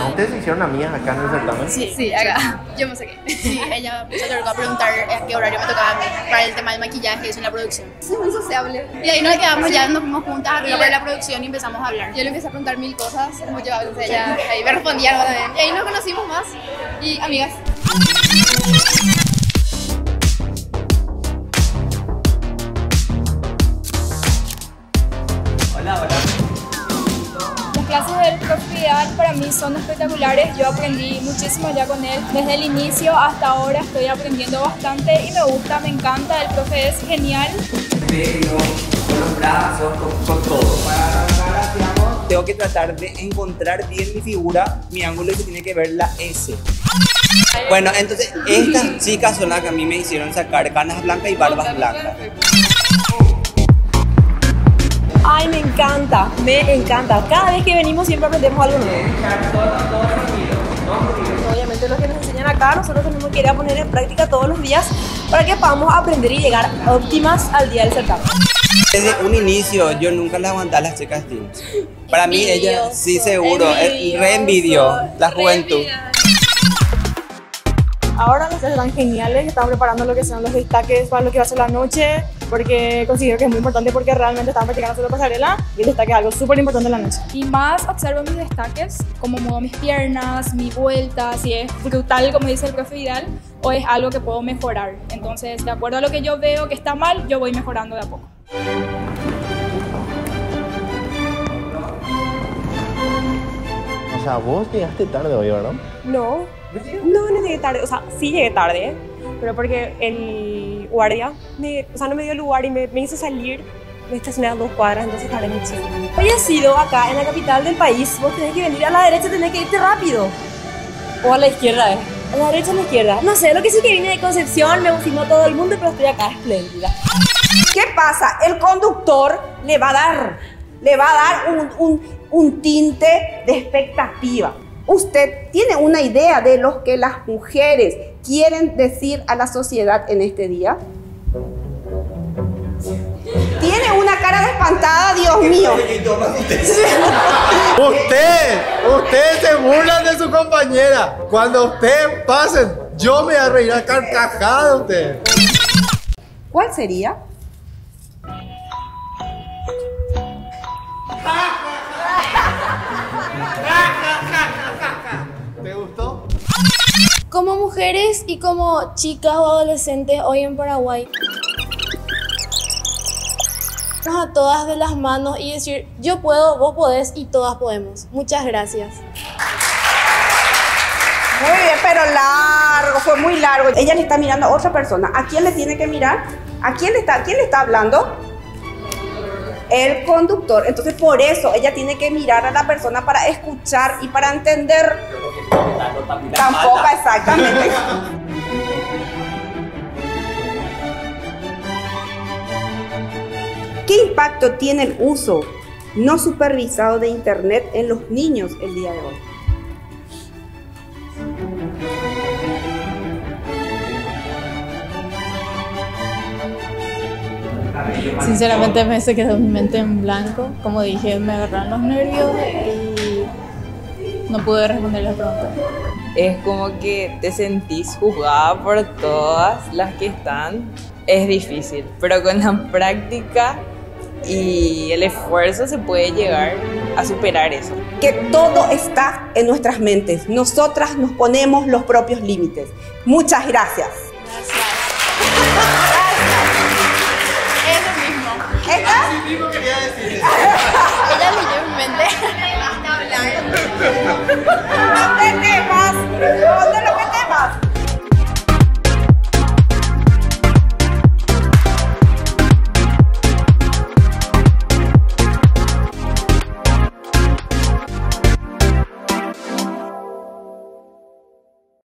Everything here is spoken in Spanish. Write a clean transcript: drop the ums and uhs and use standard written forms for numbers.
¿Ustedes se hicieron amigas acá en el certamen? Sí, acá. Yo me saqué. Sí, ella se acercó a preguntar a qué horario me tocaba a mí para el tema del maquillaje y eso en la producción. Sí, muy sociable. Y ahí nos quedamos, ya nos fuimos juntas arriba para la producción y empezamos a hablar. Yo le empecé a preguntar 1000 cosas, como yo, entonces ella ahí me respondía algo también. Y ahí nos conocimos más y amigas. Las clases del profe Vidal para mí son espectaculares, yo aprendí muchísimo ya con él, desde el inicio hasta ahora estoy aprendiendo bastante y me gusta, me encanta, el profe es genial. Con los brazos, con todo. Para digamos, tengo que tratar de encontrar bien mi figura, mi ángulo, y se tiene que ver la S. Bueno, entonces estas chicas son las que a mí me hicieron sacar canas blancas y barbas blancas. Ay, me encanta, me encanta. Cada vez que venimos siempre aprendemos algo nuevo. Obviamente lo que nos enseñan acá, nosotros tenemos que ir a poner en práctica todos los días para que podamos aprender y llegar óptimas al día del certamen. Desde un inicio yo nunca le aguanté a las chicas teens. Para mí ella sí seguro, es re envidio la juventud. Ahora las clases están geniales, estamos preparando lo que son los destaques para lo que va a ser la noche, porque considero que es muy importante porque realmente estamos practicando solo pasarela y el destaque es algo súper importante en la noche. Y más observo mis destaques, cómo muevo mis piernas, mi vuelta, si es brutal como dice el profe Vidal o es algo que puedo mejorar. Entonces, de acuerdo a lo que yo veo que está mal, yo voy mejorando de a poco. O sea, vos llegaste tarde hoy, ¿verdad? No llegué tarde, o sea, sí llegué tarde, pero porque el guardia no me dio lugar y me hizo salir, me estacioné a 2 cuadras, entonces tardé muchísimo. Hoy he sido acá en la capital del país, vos tenés que venir a la derecha, tenés que irte rápido. O a la izquierda, a la derecha o a la izquierda. No sé, lo que sí que vine de Concepción, me filmó todo el mundo, pero estoy acá espléndida. ¿Qué pasa? El conductor le va a dar un tinte de expectativa. ¿Usted tiene una idea de lo que las mujeres quieren decir a la sociedad en este día? Tiene una cara de espantada, Dios mío. Ustedes se burlan de su compañera. Cuando ustedes pasen, yo me voy a reír a carcajadas de ustedes. ¿Cuál sería? ¿Te gustó? Como mujeres y como chicas o adolescentes hoy en Paraguay, a todas de las manos y decir yo puedo, vos podés y todas podemos. Muchas gracias. Muy bien, pero largo, fue muy largo. Ella le está mirando a otra persona. ¿A quién le tiene que mirar? ¿Quién le está hablando? El conductor. Entonces por eso ella tiene que mirar a la persona para escuchar y para entender. Tampoco exactamente. ¿Qué impacto tiene el uso no supervisado de Internet en los niños el día de hoy? Sinceramente se quedó mi mente en blanco. Como dije, me agarraron los nervios y no pude responder las preguntas. Es como que te sentís juzgada por todas las que están. Es difícil, pero con la práctica y el esfuerzo se puede llegar a superar eso. Que todo está en nuestras mentes. Nosotras nos ponemos los propios límites. Muchas gracias. Gracias.